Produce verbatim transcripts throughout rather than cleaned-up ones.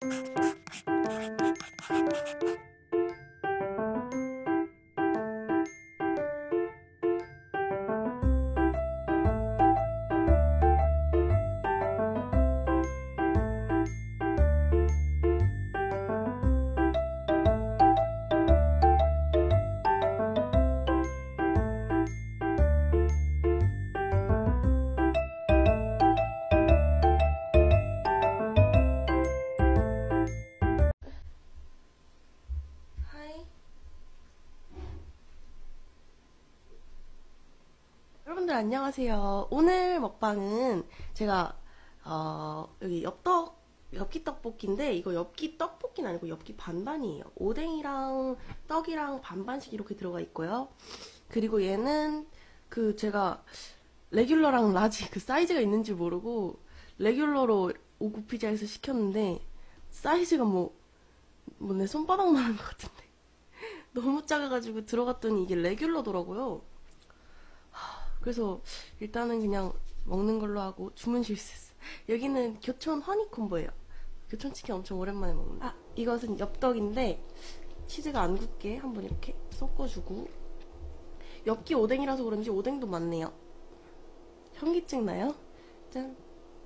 여러분들 안녕하세요. 오늘 먹방은 제가 어, 여기 엽떡 엽기 떡볶이인데, 이거 엽기 떡볶이는 아니고 엽기 반반이에요. 오뎅이랑 떡이랑 반반씩 이렇게 들어가 있고요. 그리고 얘는 그 제가 레귤러랑 라지 그 사이즈가 있는지 모르고 레귤러로 오구 피자에서 시켰는데 사이즈가 뭐 뭐 내 손바닥만한 것 같은데 너무 작아가지고 들어갔더니 이게 레귤러더라고요. 그래서 일단은 그냥 먹는 걸로 하고 주문 실수했어. 여기는 교촌 허니콤보예요. 교촌치킨 엄청 오랜만에 먹는다. 아, 이것은 엽떡인데 치즈가 안 굳게 한번 이렇게 섞어주고, 엽기 오뎅이라서 그런지 오뎅도 많네요. 현기증 나요? 짠.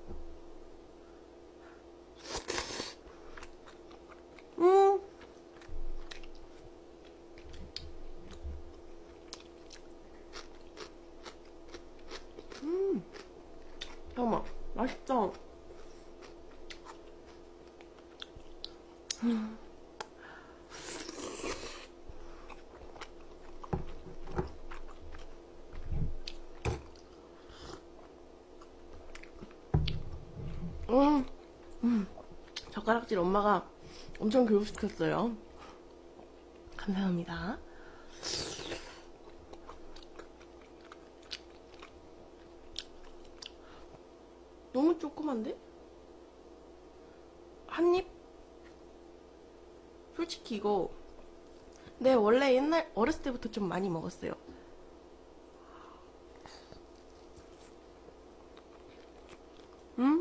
음. 음. 잠깐만, 맛있다. 음. 음. 음. 젓가락질 엄마가 엄청 교육시켰어요. 감사합니다. 너무 조그만데? 한 입? 솔직히 이거 내 원래 옛날 어렸을 때부터 좀 많이 먹었어요. 음?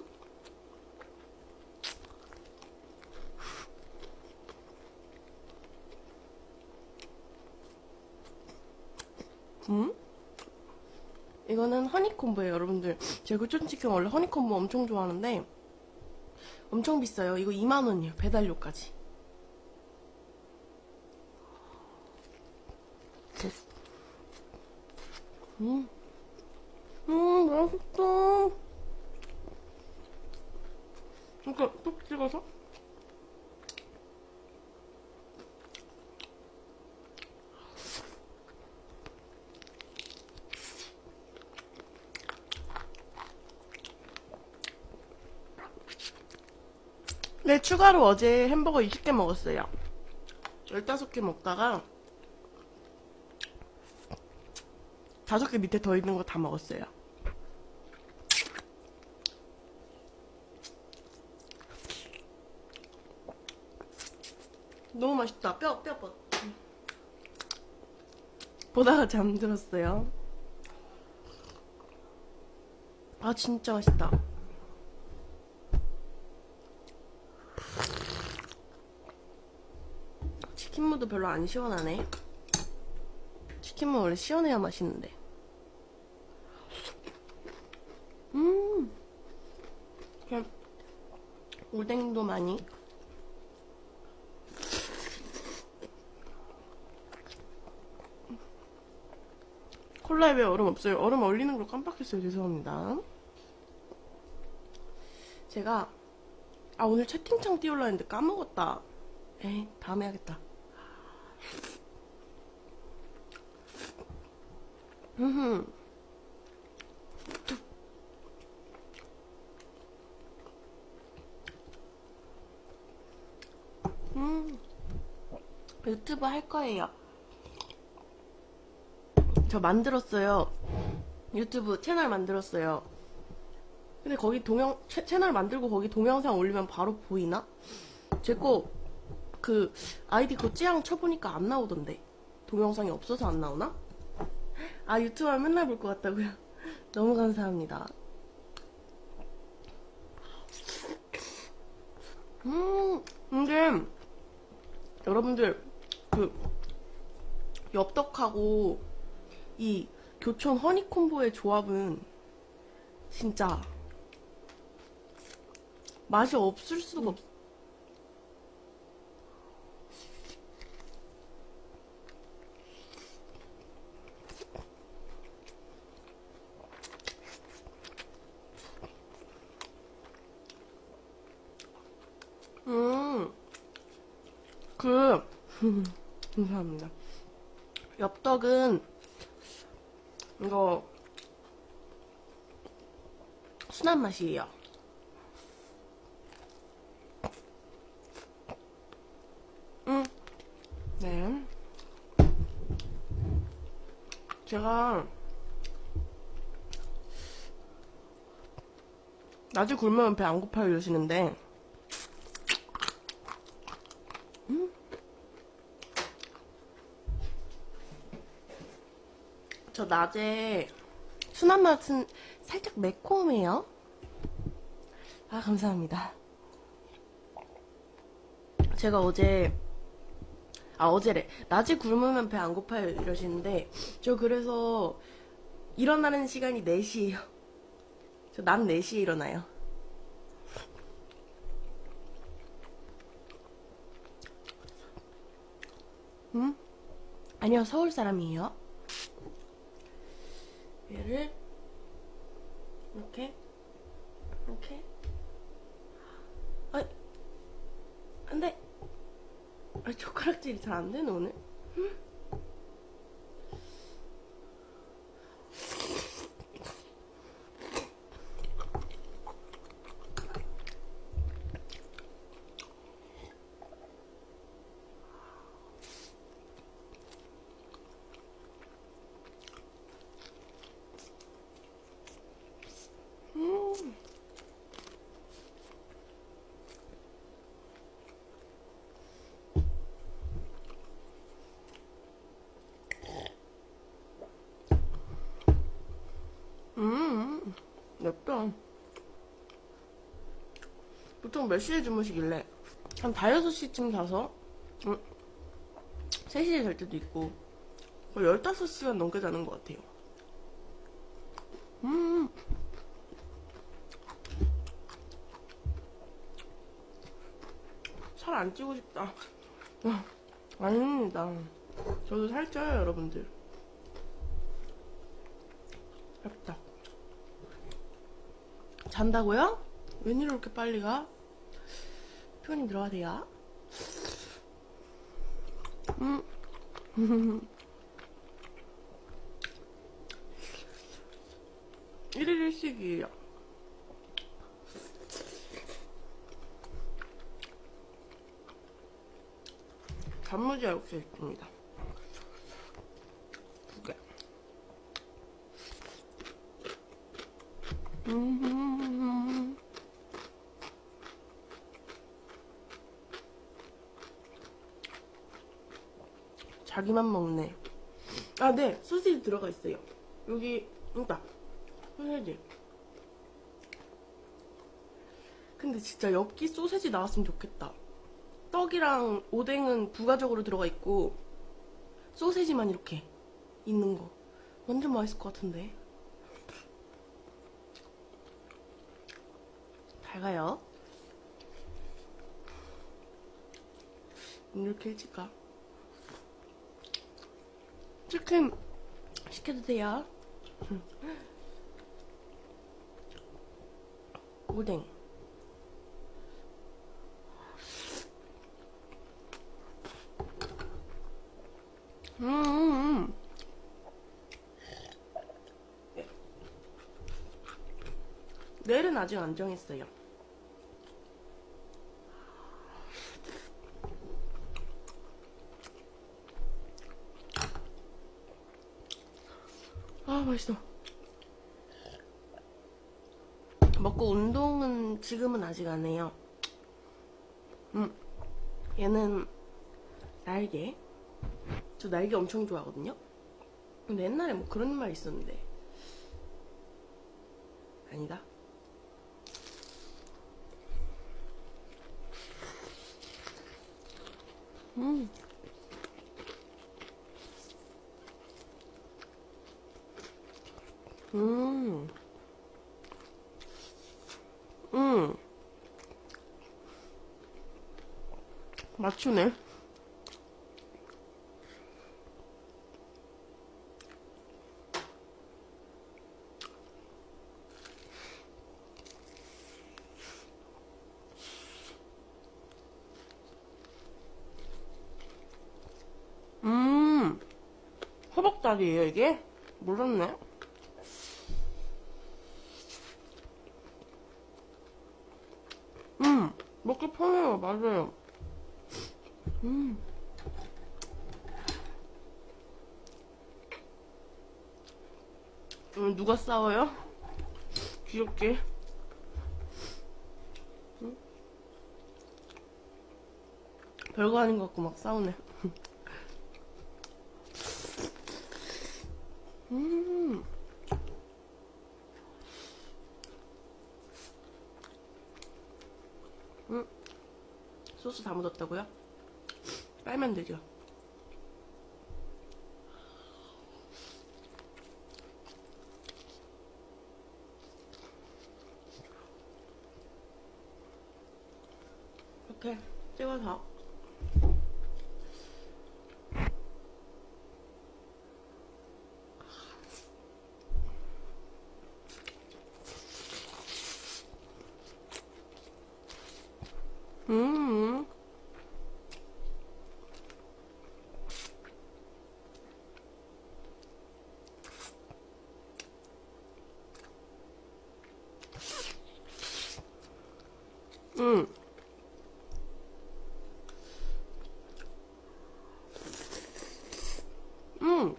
음? 이거는 허니콤보예요, 여러분들. 제가 교촌치킨 원래 허니콤보 엄청 좋아하는데 엄청 비싸요. 이거 이만 원이에요, 배달료까지. 음, 음, 맛있다. 이렇게 뚝 찍어서. 네, 추가로 어제 햄버거 이십 개 먹었어요. 열다섯 개 먹다가 다섯 개 밑에 더 있는 거 다 먹었어요. 너무 맛있다. 뼈, 뼈, 뼈. 보다가 잠들었어요. 아, 진짜 맛있다. 치킨무도 별로 안 시원하네. 치킨무 원래 시원해야 맛있는데. 음, 그냥 오뎅도 많이. 콜라에 왜 얼음 없어요? 얼음 얼리는 걸 깜빡했어요. 죄송합니다. 제가 아 오늘 채팅창 띄우려 했는데 까먹었다. 에이, 다음에 해야겠다. 음. 음. 유튜브 할 거예요. 저 만들었어요. 유튜브 채널 만들었어요. 근데 거기 동영 채, 채널 만들고 거기 동영상 올리면 바로 보이나? 제 거 그 아이디 그 찌양 쳐보니까 안 나오던데. 동영상이 없어서 안 나오나? 아, 유튜브 하면 맨날 볼 것 같다고요? 너무 감사합니다. 음, 근데 여러분들 그 엽떡하고 이 교촌 허니콤보의 조합은 진짜 맛이 없을 수가 없어. 음, 그, 감사합니다. 엽떡은, 이거, 순한 맛이에요. 음, 네. 제가, 낮에 굶으면 배 안 고파요 이러시는데, 음? 저 낮에 순한 맛은 살짝 매콤해요. 아, 감사합니다. 제가 어제, 아, 어제래. 낮에 굶으면 배 안 고파요 이러시는데, 저 그래서 일어나는 시간이 네 시예요. 저 낮 네 시에 일어나요. 음? 아니요, 서울 사람이에요. 얘를 이렇게 이렇게 아이 안돼. 아, 젓가락질이 잘 안되네 오늘. 음? 음, 맵다. 보통 몇 시에 주무시길래? 한 다여섯 시쯤 자서, 음, 세 시에 잘 때도 있고, 거의 열다섯 시간 넘게 자는 것 같아요. 음, 살 안 찌고 싶다. 아, 아닙니다. 저도 살쪄요, 여러분들. 맵다. 잔다고요? 웬일로 이렇게 빨리 가? 피곤이 들어가세요. 음. 일일 일식이에요. 단무지가 역시 있습니다. 두 개. 음. 자기만 먹네. 아, 네. 소시지 들어가 있어요. 여기, 있다. 소세지. 근데 진짜 엽기 소세지 나왔으면 좋겠다. 떡이랑 오뎅은 부가적으로 들어가 있고, 소세지만 이렇게 있는 거. 완전 맛있을 것 같은데. 잘 가요. 이렇게 일찍 가. 치킨 시켜도 돼요. 오뎅. 음, 음, 음. 내일은 아직 안 정했어요. 아, 맛있어. 먹고 운동은 지금은 아직 안 해요. 음, 얘는 날개. 저 날개 엄청 좋아하거든요. 근데 옛날에 뭐 그런 말 있었는데 아니다. 음. 음. 음. 맞추네. 음. 호박다리예요, 이게? 몰랐네. 음. 먹기 편해요, 맞아요. 음. 음, 누가 싸워요? 귀엽게. 음? 별거 아닌 것 같고 막 싸우네. 음. 음. 소스 다 묻었다고요? 빨면 되죠. 이렇게 찍어서. 음. 음. 음.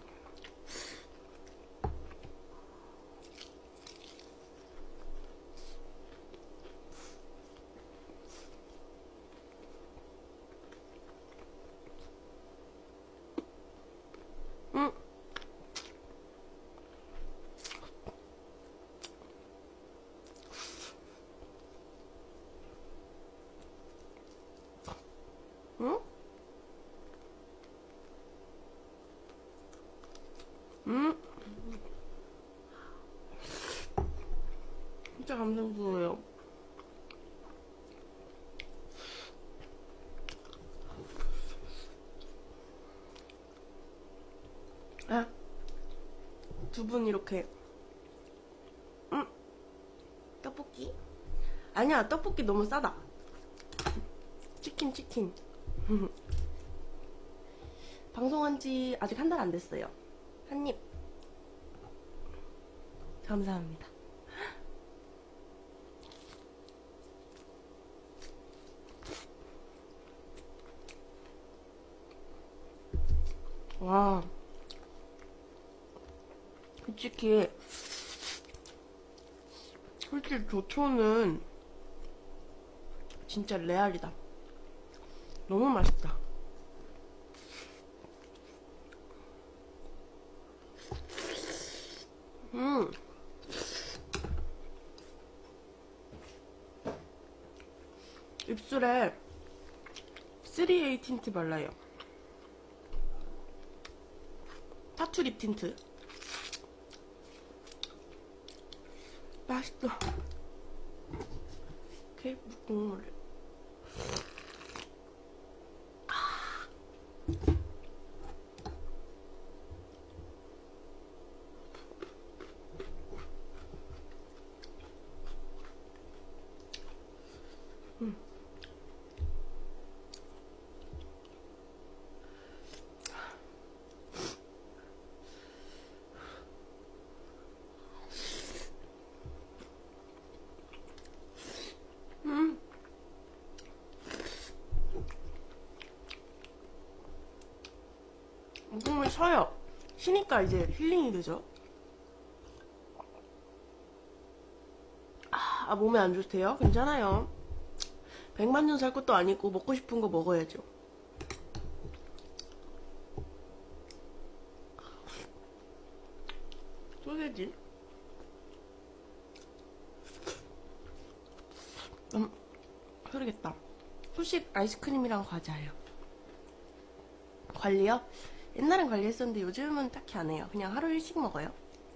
음. 음. 음. 진짜 감동스러워요. 아, 두 분 이렇게. 음. 떡볶이? 아니야, 떡볶이 너무 싸다. 치킨, 치킨. 방송한 지 아직 한 달 안 됐어요. 한 입. 감사합니다. 와. 솔직히, 솔직히 조초는 진짜 레알이다. 너무 맛있다. 음. 입술에 쓰리에이 틴트 발라요. 타투 립 틴트. 맛있다. 이렇게 국물. 음. 음. 국물 쉬어요. 쉬니까 이제 힐링이 되죠. 아, 몸에 안 좋대요? 괜찮아요. 백만 년 살 것도 아니고 먹고 싶은 거 먹어야죠. 소세지. 음, 모르겠다. 후식 아이스크림이랑 과자예요. 관리요? 옛날엔 관리했었는데 요즘은 딱히 안 해요. 그냥 하루 일씩 먹어요.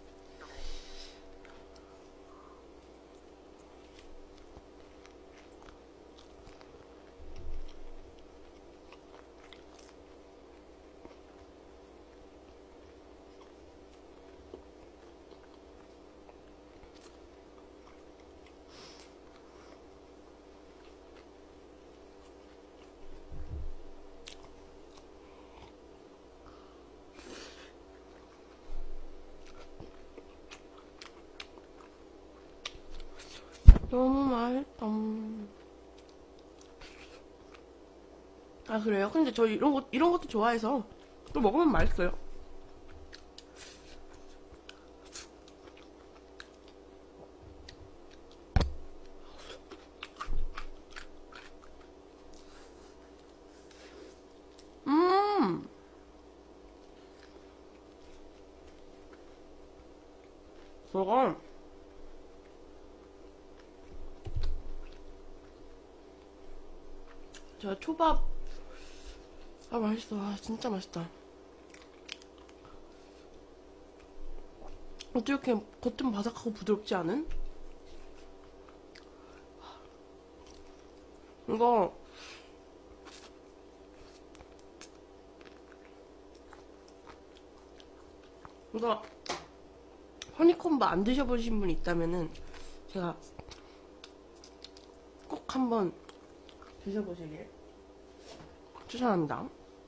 너무 맛있다. 아, 그래요? 근데 저 이런 것, 이런 것도 좋아해서 또 먹으면 맛있어요. 음! 저거, 제가 초밥, 아, 맛있어. 아, 진짜 맛있다. 어떻게 이렇게 겉은 바삭하고 부드럽지 않은? 이거, 이거, 허니콤보 안 드셔보신 분 있다면은, 제가 꼭 한번 드셔보시길 추천합니다.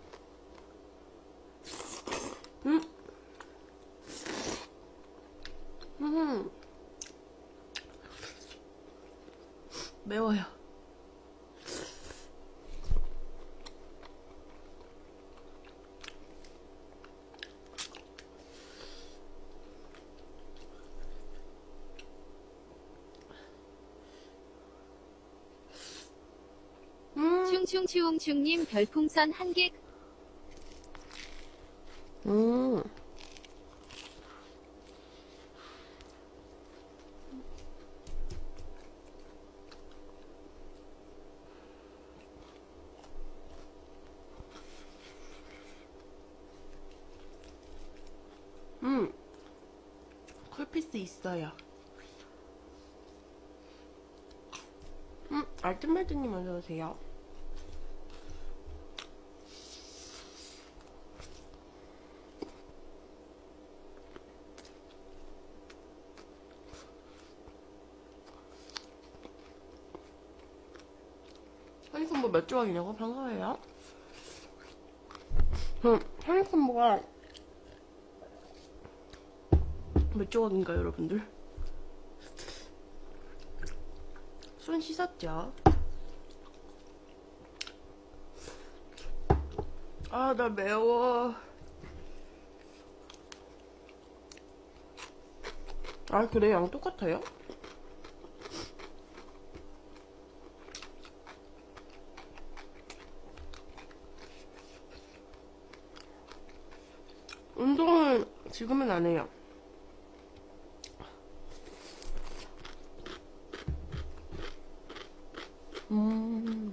음, 음, 매워요. 음, 충충치웅충님 별풍선 한 개. 음, 음, 쿨피스 있어요. 음, 알뜰말드님 먼저 오세요. 허니콤보 몇 조각이냐고? 반가워요. 음, 허니콤보가 몇 조각인가요, 여러분들? 손 씻었죠? 아, 나 매워. 아, 그래? 양 똑같아요? 운동을 지금은 안 해요. 음,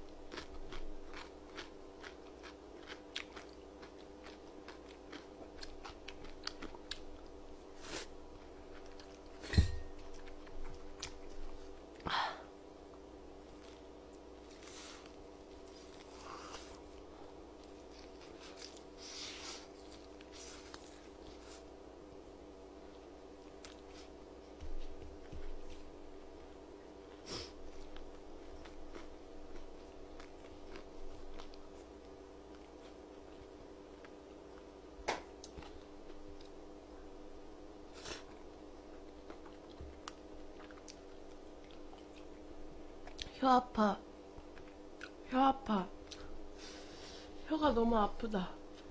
혀 아파. 혀 아파. 혀가 너무 아프다.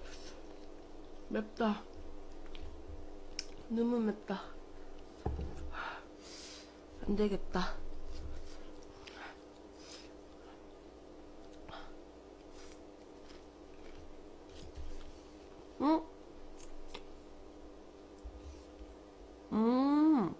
맵다. 너무 맵다. 안 되겠다. 응? 음,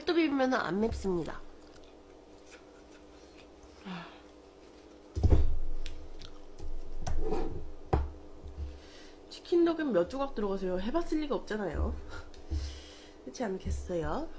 이것도 비비면 안 맵습니다. 치킨 너겟 몇 조각 들어가세요? 해봤을 리가 없잖아요. 그렇지 않겠어요?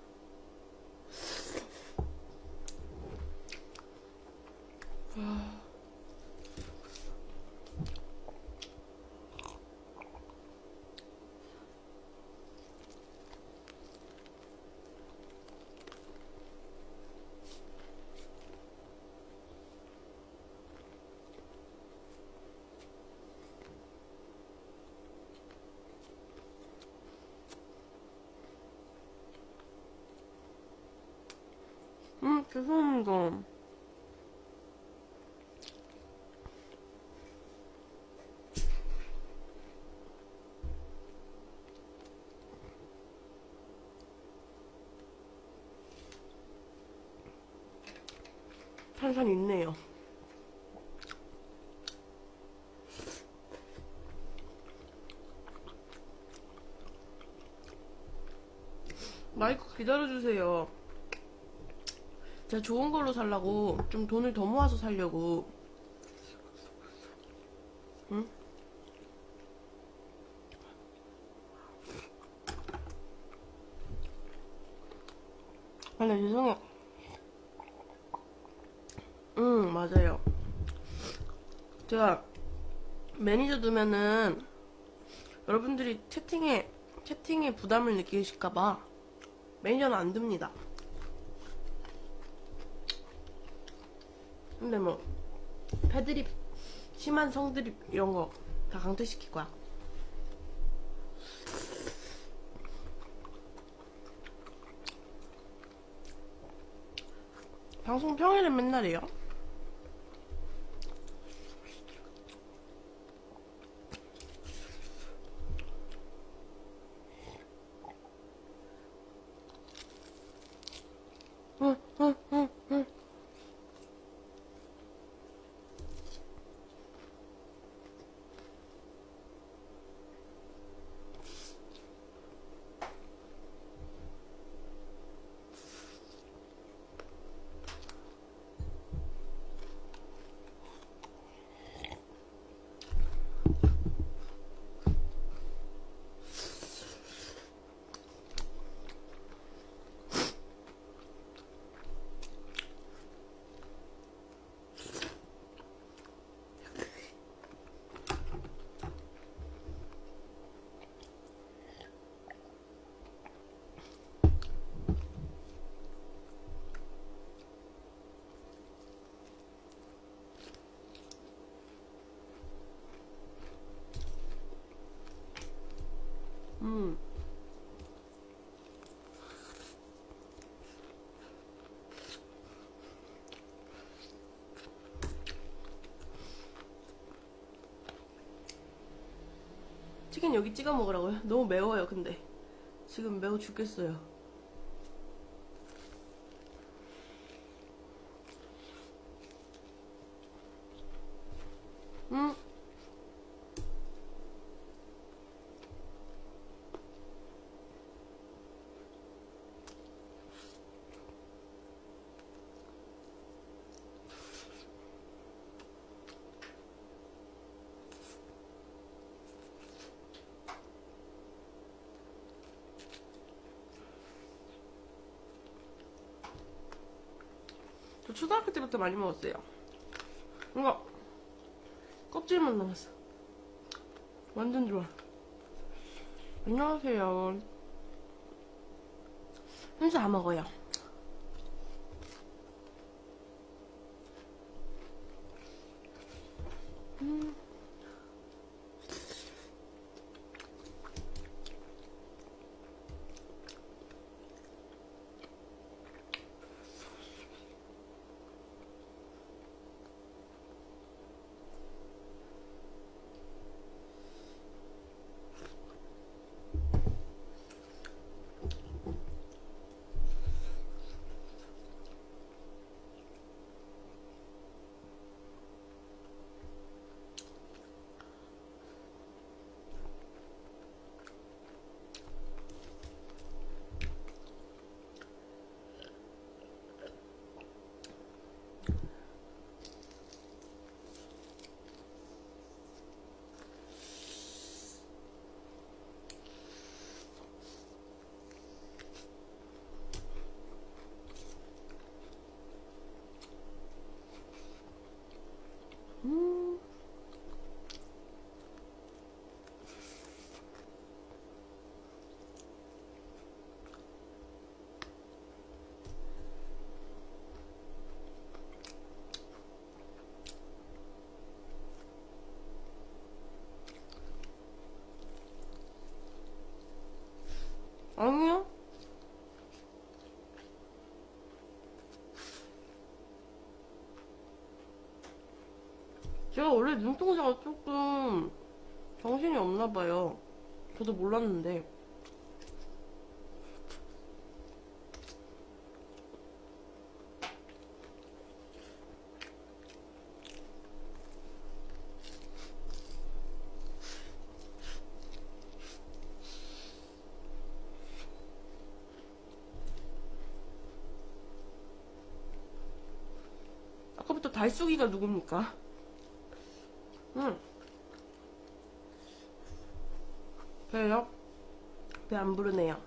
음, 죄송합니다. 탄산 있네요. 마이크 기다려주세요. 제가 좋은 걸로 살라고 좀 돈을 더 모아서 살려고. 응? 아, 네, 죄송해요. 응, 맞아요. 제가 매니저 두면은 여러분들이 채팅에 채팅에 부담을 느끼실까봐 매니저는 안 둡니다. 근데 뭐 패드립, 심한 성드립 이런 거 다 강퇴시킬 거야. 방송 평일엔 맨날 해요. 응, 응, 응, 응. 음. 치킨 여기 찍어 먹으라고요? 너무 매워요, 근데. 지금 매워 죽겠어요. 음. 저 초등학교 때부터 많이 먹었어요. 이거 껍질만 남았어. 완전 좋아. 안녕하세요. 혼자 다 먹어요. 음. 아니요. 제가 원래 눈동자가 조금 정신이 없나봐요. 저도 몰랐는데. 아까부터 달쑥이가 누굽니까? 응. 배요? 배 안 부르네요.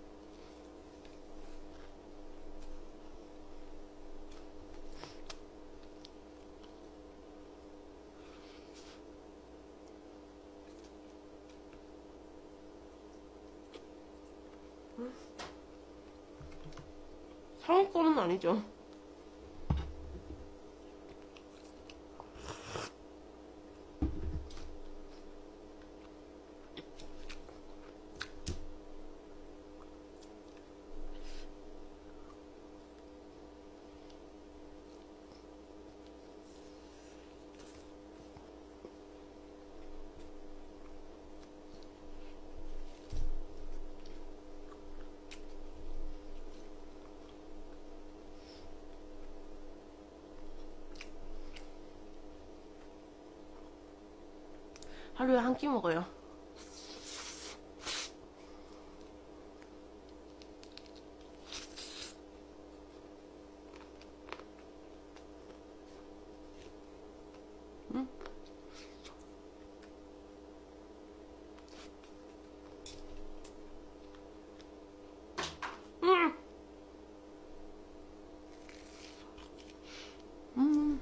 상위권은 아니죠. 하루에 한 끼 먹어요. 응? 응! 음.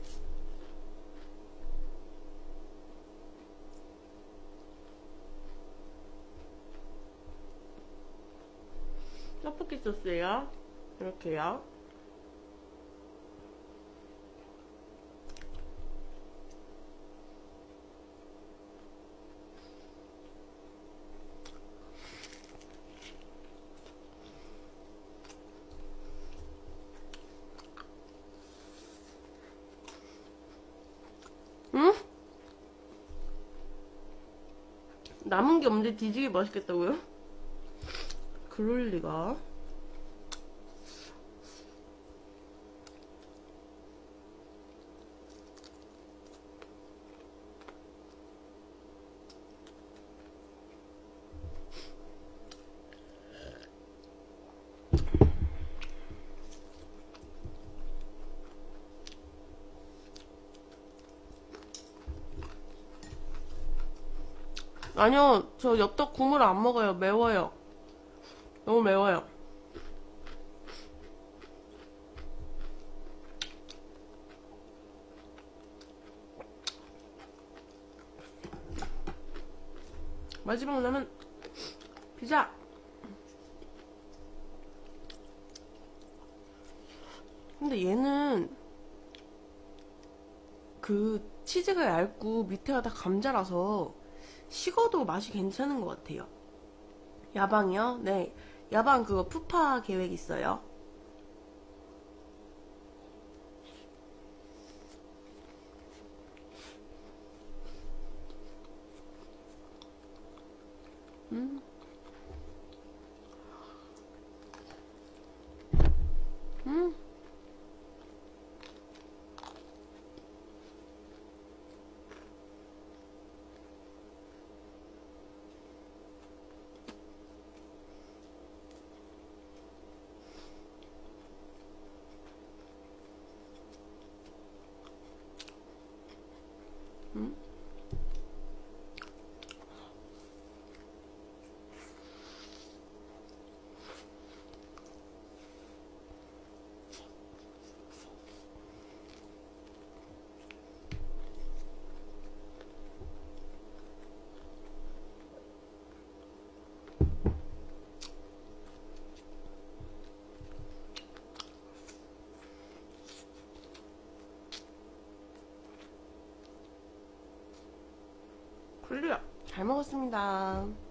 떡볶이 소스요. 이렇게요. 응? 남은 게 없는데 뒤지게 맛있겠다고요? 그럴 리가. 아니요, 저 엽떡 국물 안 먹어요. 매워요. 너무 매워요. 마지막 남은 피자. 근데 얘는 그 치즈가 얇고 밑에가 다 감자라서 식어도 맛이 괜찮은 것 같아요. 야방이요? 네. 야방 그거 푸파 계획 있어요. 음. 음. 음. 클리어. 잘 먹었습니다.